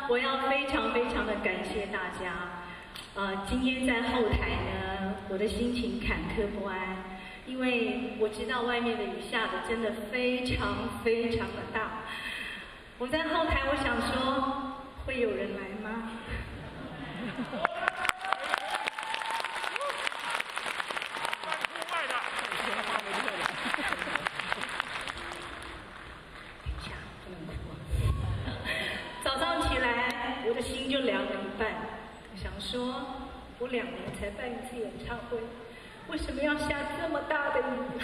我要非常的感谢大家。今天在后台呢，我的心情坎坷不安，因为我知道外面的雨下的真的非常的大。我在后台，我想说，会有人来吗？早上起来，我的心就凉了一半，想说，我2年才办一次演唱会，为什么要下这么大的雨？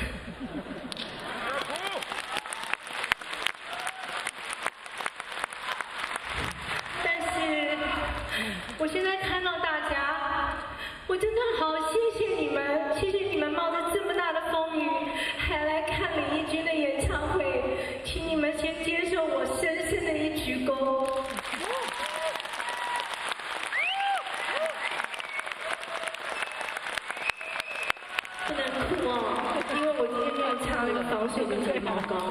但是，我现在看到大家，我真的好谢谢你们，谢谢你们冒着这么大的风雨，还来看李翊君的演唱会，请你们先接受我深深的一鞠躬。不能哭哦，因为我今天没有擦那个防水的睫毛膏。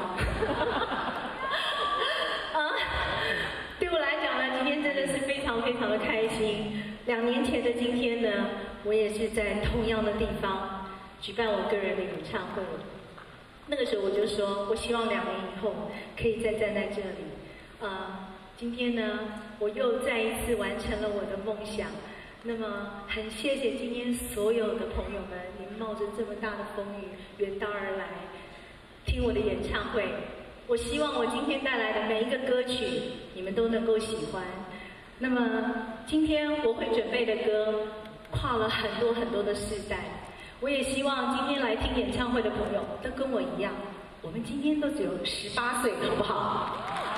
对我来讲呢，今天真的是非常的开心。2年前的今天呢，我也是在同样的地方举办我个人的演唱会。那个时候我就说，我希望2年以后可以再站在这里。今天呢，我又再一次完成了我的梦想。那么，很谢谢今天所有的朋友们，你们冒着这么大的风雨远道而来听我的演唱会。我希望我今天带来的每一个歌曲，你们都能够喜欢。那么，今天我会准备的歌，跨了很多的世代。我也希望今天来听演唱会的朋友都跟我一样，我们今天都只有18岁，好不好？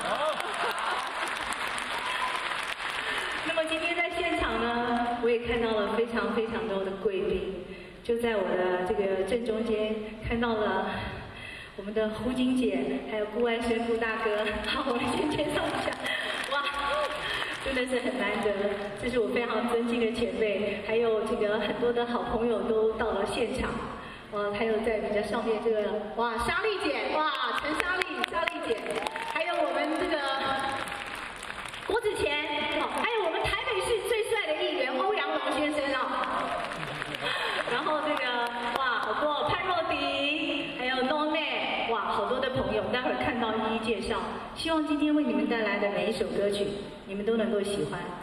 那么今天在现场呢，我也看到了非常多的贵宾，就在我的这个正中间看到了我们的胡金姐，还有顾安生顾大哥。好，我们先介绍一下。哇，真的是很难得，这是我非常尊敬的前辈，还有这个很多的好朋友都到了现场。还有在比较上面这个，哇，莎莉姐，哇，陈莎莉姐，还有我们这个郭子乾，还有我们台北市最帅的议员欧阳龙先生然后这个哇，好多潘若迪，还有 No Name， 哇，好多的朋友，待会儿看到一一介绍。希望今天为你们带来的每一首歌曲，你们都能够喜欢。